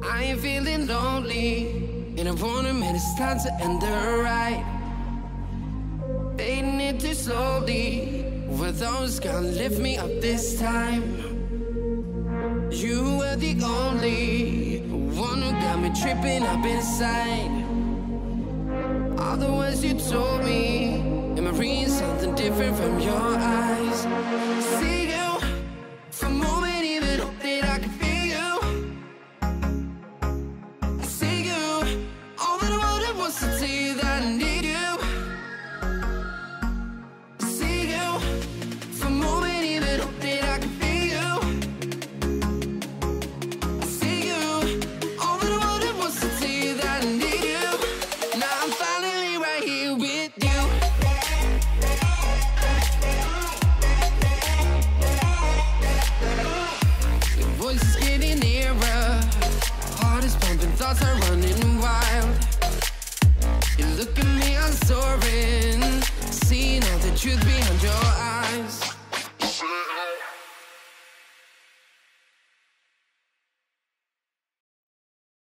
I ain't feeling lonely, and I wanna admit it's time to end the ride. Fading it too slowly, were those gonna lift me up this time? You were the only one who got me tripping up inside. All the words you told me, am I reading something different from your eyes? See you for a moment, even hope that I can feel you. See you, all that I wanted was to tell you that I need you. See you for a moment, even hope that I can feel you. See you, all that I wanted was to tell you that I need you. Now I'm finally right here with you. Your voice is getting nearer, heart is pumping, thoughts are